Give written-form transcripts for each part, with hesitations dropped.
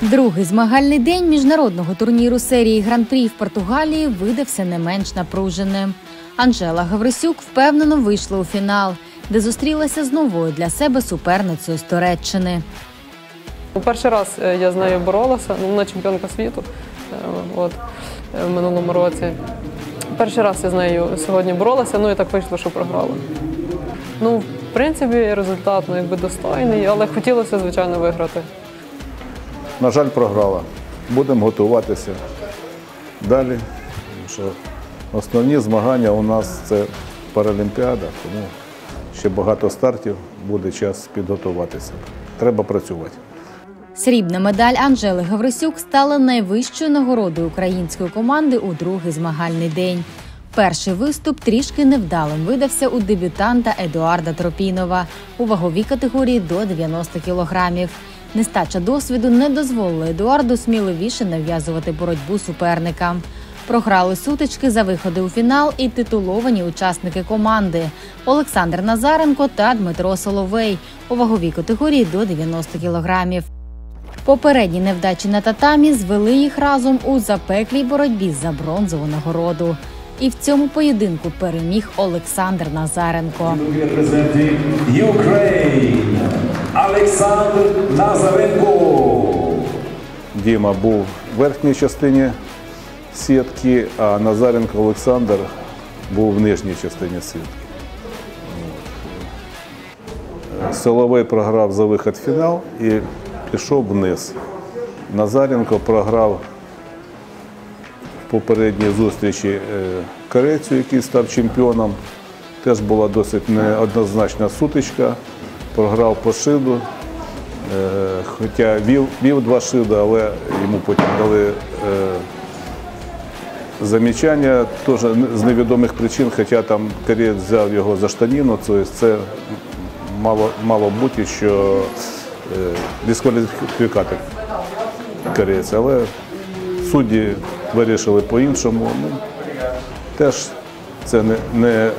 Другий змагальний день міжнародного турніру серії Гран-прі в Португалії видався не менш напруженим. Анжела Гаврисюк впевнено вийшла у фінал, де зустрілася з новою для себе суперницею з Туреччини. Перший раз я з нею боролася, вона чемпіонка світу в минулому році. Перший раз я з нею сьогодні боролася, і так вийшло, що програла. В принципі, результат достойний, але хотілося, звичайно, виграти. На жаль, програла. Будемо готуватися далі. Що основні змагання у нас – це Паралімпіада, тому ще багато стартів, буде час підготуватися. Треба працювати. Срібна медаль Анжели Гаврисюк стала найвищою нагородою української команди у другий змагальний день. Перший виступ трішки невдалим видався у дебютанта Едуарда Тропінова у ваговій категорії до 90 кілограмів. Нестача досвіду не дозволила Едуарду сміливіше нав'язувати боротьбу суперникам. Програли сутички за виходи у фінал і титуловані учасники команди – Олександр Назаренко та Дмитро Соловей у ваговій категорії до 90 кілограмів. Попередні невдачі на татамі звели їх разом у запеклій боротьбі за бронзову нагороду. І в цьому поєдинку переміг Олександр Назаренко. Олександр Назаренко. Діма був в верхній частині сітки, а Назаренко Олександр був в нижній частині сітки. Соловей програв за вихід в фінал і пішов вниз. Назаренко програв в попередній зустрічі корейцю, який став чемпіоном. Теж була досить неоднозначна сутичка. Програв по шиду, хоча вів 2 шиди, але йому потім дали замічання, теж з невідомих причин, хоча там кореєць взяв його за штаніну, це мало бути, що дискваліфікати корейця, але судді вирішили по-іншому. Теж це не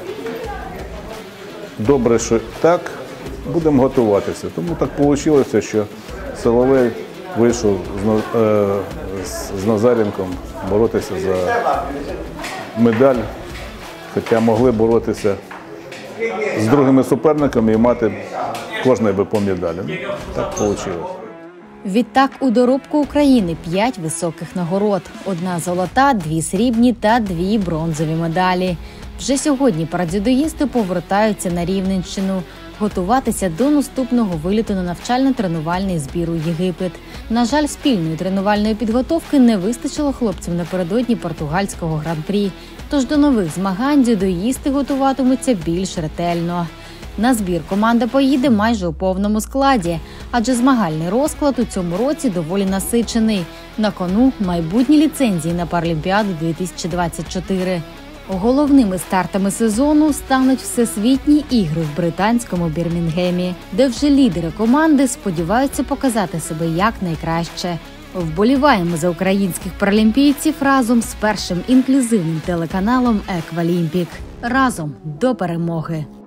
добре, що так. Будемо готуватися. Тому так вийшло, що Соловей вийшов з Назаренком боротися за медаль, хоча могли боротися з другими суперниками і мати кожний би по медалі. Так вийшло. Відтак у доробку України 5 високих нагород. 1 золота, 2 срібні та 2 бронзові медалі. Вже сьогодні парадзюдоїсти повертаються на Рівненщину готуватися до наступного виліту на навчально-тренувальний збір у Єгипет. На жаль, спільної тренувальної підготовки не вистачило хлопцям напередодні португальського гран-прі. Тож до нових змагань дзюдоїсти готуватимуться більш ретельно. На збір команда поїде майже у повному складі, адже змагальний розклад у цьому році доволі насичений. На кону майбутні ліцензії на Паралімпіаду 2024. Головними стартами сезону стануть Всесвітні ігри в британському Бірмінгемі, де вже лідери команди сподіваються показати себе якнайкраще. Вболіваємо за українських паралімпійців разом з першим інклюзивним телеканалом «Еквалімпік». Разом до перемоги!